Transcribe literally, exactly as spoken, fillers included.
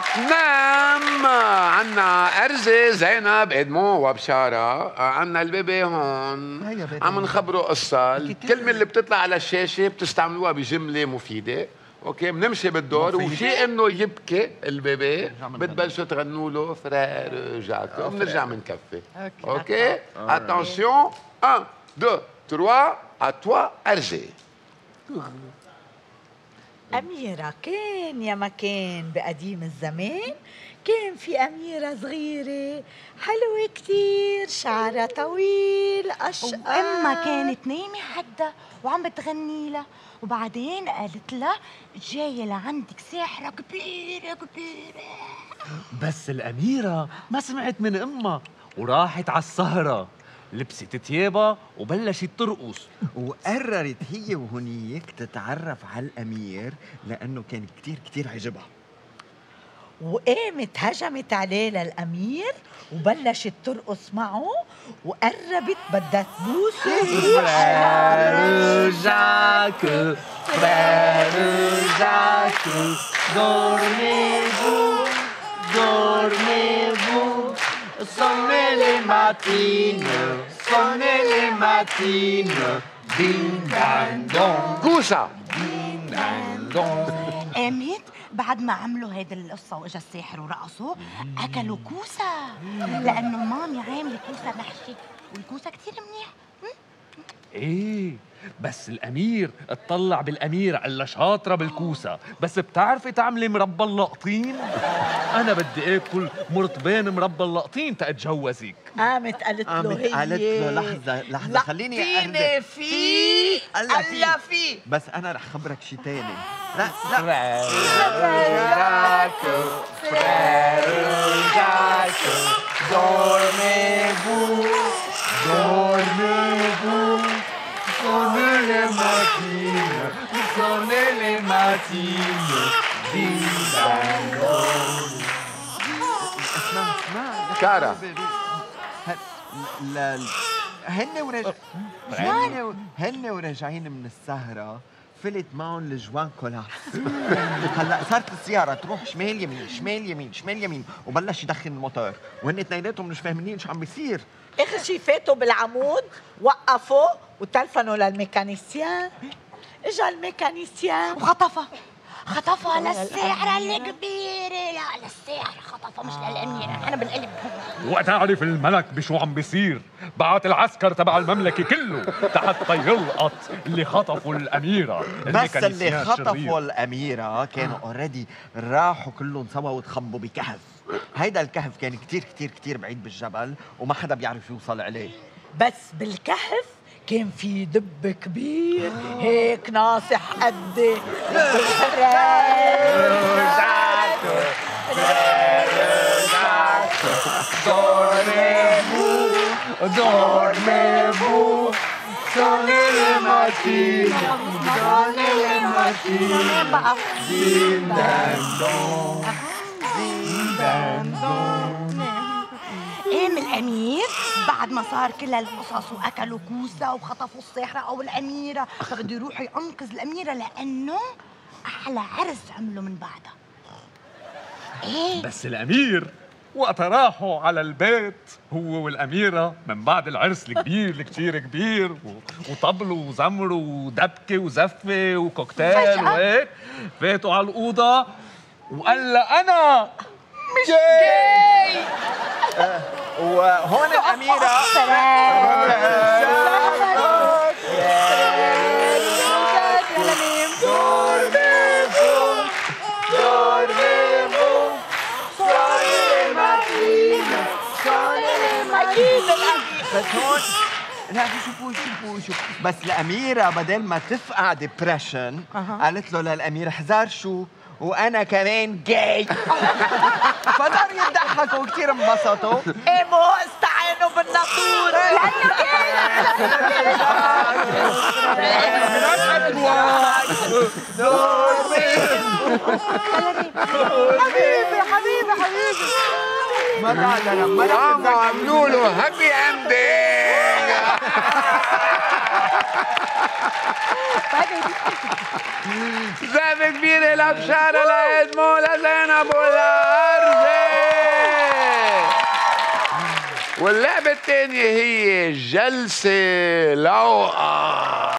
تنام. عنا أرزة زينب إدمون وبشارة. عنا البيبي هون عم نخبروا قصة. الكلمة اللي بتطلع على الشاشة بتستعملوها بجملة مفيدة. اوكي بنمشي بالدور وشيء انه يبكي البيبي بتبلشوا تغنوا له فرير جاكو وبنرجع بنكفي. اوكي اتونسيون واحد اثنين ثلاثة à toi أرزة. أميرة كان يا ما كان بقديم الزمان كان في أميرة صغيرة حلوة كتير شعرها طويل أشقر وأما كانت نايمة حدها وعم بتغني لها وبعدين قالت لها جاية لعندك ساحرة كبيرة كبيرة. بس الأميرة ما سمعت من أمها وراحت على السهرة لبست تيابها وبلشت ترقص وقررت هي وهنيك تتعرف على الأمير لأنه كان كتير كتير عجبها. وقامت هجمت عليه للأمير وبلشت ترقص معه وقربت بدها تبوسه. فرير جاك فرير جاك dormez-vous dormez-vous sonnez les matines sonnez les matines ding dang dong كوسة ding dang dong. قامت بعد ما عملوا هيدي القصة وإجا الساحر ورقصوا أكلوا كوسة لأنه مامي عاملة كوسة محشي والكوسة كتير منيح. ايه بس الامير اطلع بالاميره قال لها شاطره بالكوسه بس بتعرفي تعملي مربى اللقطين؟ انا بدي اكل مرطبين مربى اللقطين تاتجوزك. قامت قالت له قامت هي قالت له لحظة لحظة خليني لقطيني فيه قال فيه. بس أنا رح خبرك شي تاني. لا لا جاكو فرير جاكو dormez-vous dormez-vous sonnez les matines sonnez les matines ding dang dong. اسمع اسمع شارة هن ورج هن هن وراجعين من السهرة فلت معهم لجوان كولاس. هلا صارت السيارة تروح شمال يمين شمال يمين شمال يمين وبلش يدخن الموتور وهن اثنيناتهم مش فاهمين شو عم بيصير. اخر شي فاتوا بالعمود وقفوا وتلفنوا للميكانيسيان. اجا الميكانيسيان وخطفها خطفها للساحرة الكبيرة. لا للساحرة خطفها مش للأميرة. أنا بالقلب وقتها عرف الملك بشو عم بيصير بعت العسكر تبع المملكة كله تحت يلقط اللي خطفوا الأميرة. بس اللي خطفوا الأميرة كانوا اوريدي راحوا كلهم سوا وتخبوا بكهف. هيدا الكهف كان كتير كتير كتير بعيد بالجبل وما حدا بيعرف يوصل عليه. بس بالكهف كان في دب كبير هيك ناصح قدي. dormez-vous dormez-vous sonnez les matines sonnez les matines ding dang dong ding dang dong. قام الأمير بعد ما صار كل هالقصص وأكلوا كوسة وخطفوا الساحرة أو الأميرة فبده يروح ينقذ الأميرة لأنه أحلى عرس عملوا من بعدها. إيه بس الأمير وقت راحوا على البيت هو والأميرة من بعد العرس الكبير الكتير كبير وطبلوا وزمروا ودبكة وزفة وكوكتيل وهيك فاتوا على الأوضة وقال لها أنا مش جاي. وهون الأميرة بس هون لا شوفوا شوفوا شوفوا بس الأميرة بدل ما تفقع ديبرشن قالت له للأمير حذار شو وانا كمان جاي. فضلوا يضحكوا وكثير انبسطوا. قاموا استعانوا بالناطور لانه حبيبي حبيبي حبيبي ما بعدنا ما عملوا له هابي اندينج. زقفة كبيرة لبشارة لإدمو لزينب والأرزة. واللعبة الثانية هي جلسة لوقا.